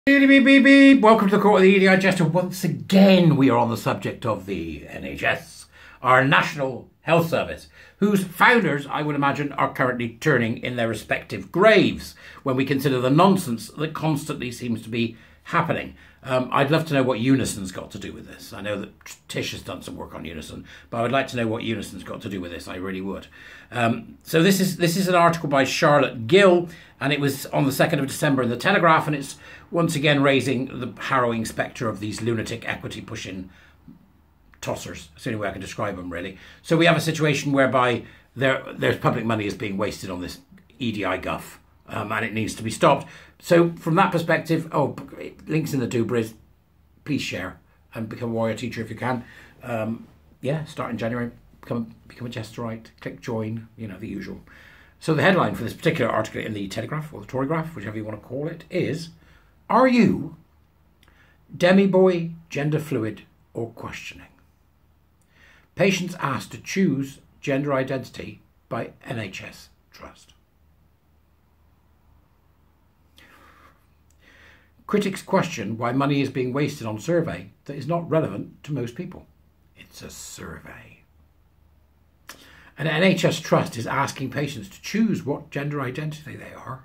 Beep, beep, beep, beep. Welcome to the Court of the EDI Digester. Once again, we are on the subject of the NHS, our National Health Service, whose founders, I would imagine, are currently turning in their respective graves when we consider the nonsense that constantly seems to be happening. I'd love to know what Unison's got to do with this. I know that Tish has done some work on Unison, but I would like to know what Unison's got to do with this. I really would. So this is an article by Charlotte Gill, and it was on the 2nd of December in the Telegraph, and it's once again raising the harrowing spectre of these lunatic equity-pushing tossers. That's the only way I can describe them, really. So we have a situation whereby there's public money is being wasted on this EDI guff, and it needs to be stopped. So from that perspective, links in the doobries, please share and become a warrior teacher if you can. Yeah, start in January, become a Jesterite, click join, you know, the usual. So the headline for this particular article in the Telegraph, or the Torygraph, whichever you want to call it, is, "Are you demi-boy, gender fluid, or questioning? Patients asked to choose gender identity by NHS Trust." Critics question why money is being wasted on survey that is not relevant to most people. It's a survey. An NHS Trust is asking patients to choose what gender identity they are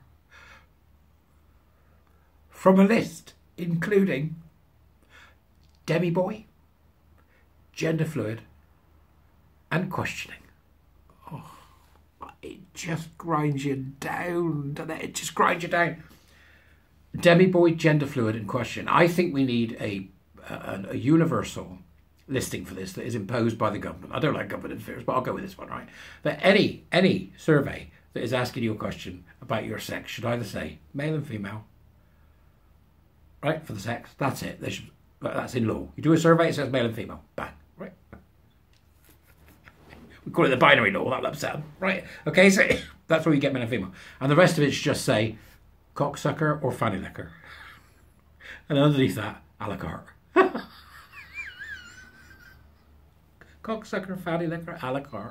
from a list including demi-boy, gender fluid, and questioning. Oh, it just grinds you down, doesn't it? It just grinds you down. Demi-boy, gender fluid, and question. I think we need a universal listing for this that is imposed by the government. I don't like government affairs, but I'll go with this one, right? That any survey that is asking you a question about your sex should either say male and female, right, for the sex. That's it. That's in law. You do a survey, it says male and female. Bang, right? We call it the binary law. That'll upset them, right? Okay, so that's where you get male and female. And the rest of it should just say cocksucker or fanny licker. And underneath that, a la carte. Cocksucker, fanny licker, a la carte.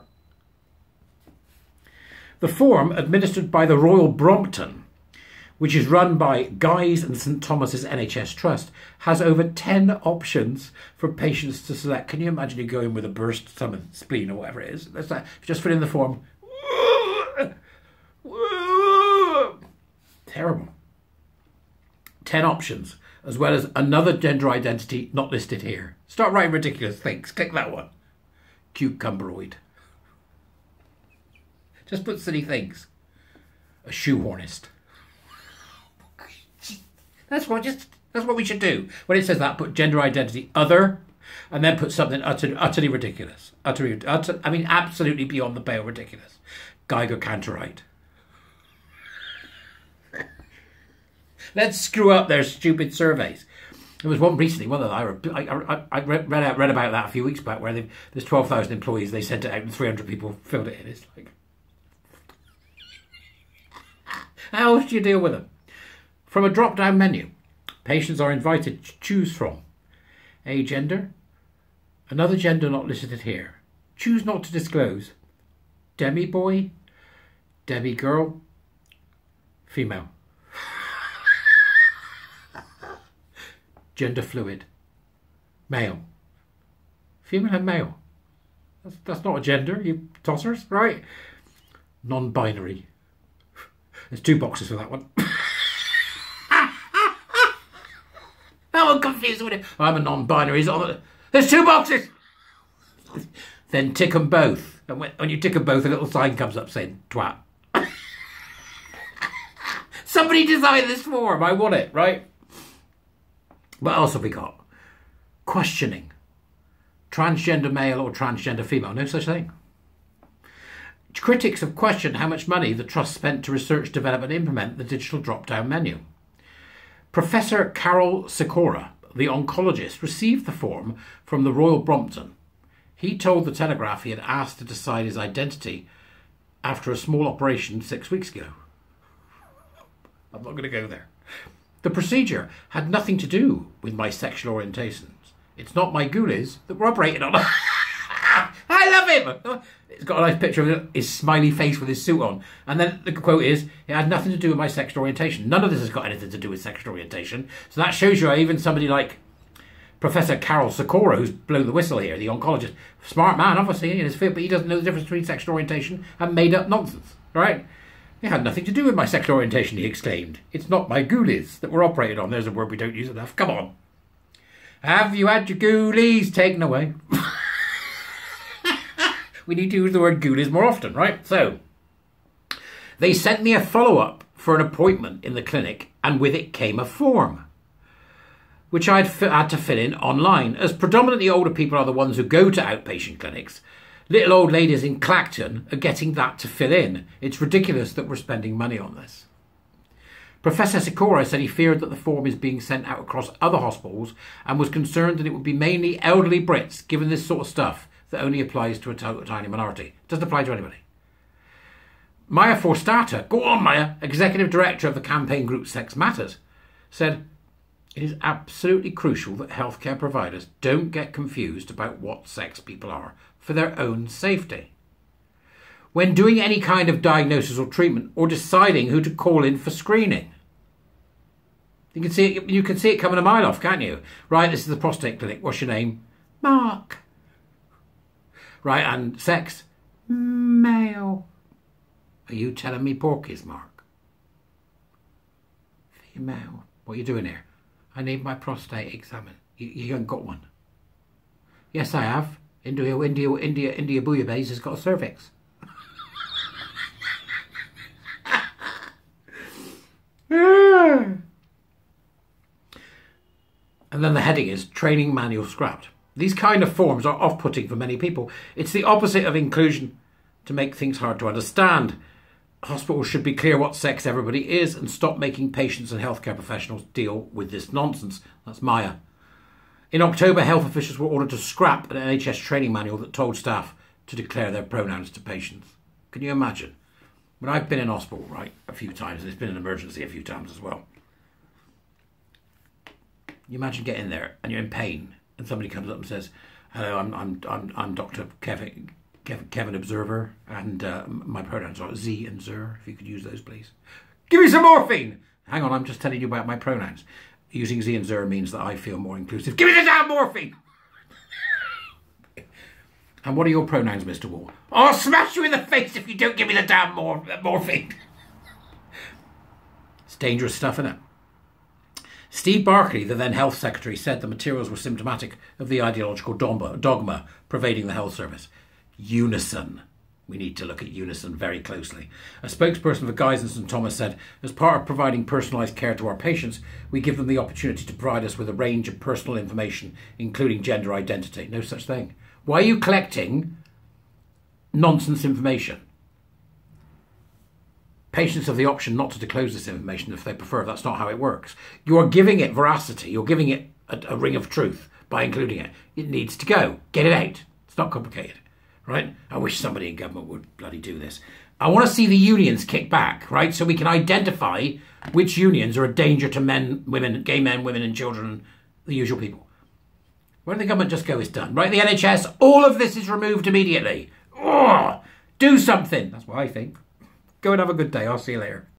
The form, administered by the Royal Brompton, which is run by Guy's and St Thomas's NHS Trust, has over 10 options for patients to select. Can you imagine you go in with a burst stomach, spleen, or whatever it is? That's that. Just fill in the form. Terrible. 10 options, as well as another gender identity not listed here. Start writing ridiculous things. Click that one. Cucumberoid. Just put silly things. A shoehornist. That's what we should do. When it says that, put gender identity other, and then put something utterly ridiculous. I mean, absolutely beyond the pale ridiculous. Geiger Cantorite. Let's screw up their stupid surveys. There was one recently, one that I read about that a few weeks back, where there's 12,000 employees, they sent it out and 300 people filled it in. It's like, how else do you deal with them? From a drop-down menu, patients are invited to choose from a gender, another gender not listed here, choose not to disclose, demi-boy, demi-girl, female. Gender fluid, male, female and male. That's not a gender, you tossers, right? Non-binary. There's 2 boxes for that one. I'm confused with it. I'm a non-binary. There's 2 boxes. Then tick them both. And when you tick them both, a little sign comes up saying twat. Somebody designed this form. I want it, right? What else have we got? Questioning. Transgender male or transgender female. No such thing. Critics have questioned how much money the Trust spent to research, develop and implement the digital drop-down menu. Professor Carol Sikora, the oncologist, received the form from the Royal Brompton. He told the Telegraph he had asked to decide his identity after a small operation 6 weeks ago. I'm not going to go there. The procedure had nothing to do with my sexual orientations. It's not my ghoulies that we're operating on. I love him. It's got a nice picture of his smiley face with his suit on. And then the quote is, it had nothing to do with my sexual orientation. None of this has got anything to do with sexual orientation. So that shows you how even somebody like Professor Carol Sikora, who's blown the whistle here, the oncologist, smart man, obviously, in his field, but he doesn't know the difference between sexual orientation and made-up nonsense, right? It had nothing to do with my sexual orientation, he exclaimed. It's not my ghoulies that were operated on. There's a word we don't use enough. Come on. Have you had your ghoulies taken away? We need to use the word ghoulies more often, right? So, they sent me a follow-up for an appointment in the clinic, and with it came a form, which I'd had to fill in online. As predominantly older people are the ones who go to outpatient clinics, little old ladies in Clacton are getting that to fill in. It's ridiculous that we're spending money on this. Professor Sikora said he feared that the form is being sent out across other hospitals and was concerned that it would be mainly elderly Brits given this sort of stuff that only applies to a tiny minority. It doesn't apply to anybody. Maya Forstata, go on Maya, executive director of the campaign group Sex Matters, said, it is absolutely crucial that healthcare providers don't get confused about what sex people are for their own safety. When doing any kind of diagnosis or treatment or deciding who to call in for screening. You can see it coming a mile off, can't you? Right, this is the prostate clinic. What's your name? Mark. Right, and sex? Male. Are you telling me porkies, Mark? Female. What are you doing here? I need my prostate examined. You haven't got one. Yes, I have. India Bouillabaisse has got a cervix. And then the heading is training manual scrapped. These kind of forms are off-putting for many people. It's the opposite of inclusion to make things hard to understand. Hospitals should be clear what sex everybody is and stop making patients and healthcare professionals deal with this nonsense. That's Maya. In October, health officials were ordered to scrap an NHS training manual that told staff to declare their pronouns to patients. Can you imagine? When I've been in hospital, right, a few times, and it's been an emergency a few times as well. You imagine getting there and you're in pain, and somebody comes up and says, "Hello, I'm Dr. Kevin Observer, and my pronouns are Z and Zer. If you could use those, please. Give me some morphine." Hang on, I'm just telling you about my pronouns. Using Z and Zer means that I feel more inclusive. Give me the damn morphine. And what are your pronouns, Mr. Wall? I'll smash you in the face if you don't give me the damn morphine. It's dangerous stuff, isn't it? Steve Barclay, the then Health Secretary, said the materials were symptomatic of the ideological dogma pervading the health service. Unison. We need to look at Unison very closely. A spokesperson for Guy's and St Thomas said, as part of providing personalised care to our patients, we give them the opportunity to provide us with a range of personal information, including gender identity. No such thing. Why are you collecting nonsense information? Patients have the option not to disclose this information if they prefer. That's not how it works. You're giving it veracity. You're giving it a ring of truth by including it. It needs to go. Get it out. It's not complicated, right? I wish somebody in government would bloody do this. I want to see the unions kick back, right? So we can identify which unions are a danger to men, women, gay men, women and children, the usual people. Why don't the government just go, it's done? Right, the NHS, all of this is removed immediately. Oh, do something. That's what I think. Go and have a good day. I'll see you later.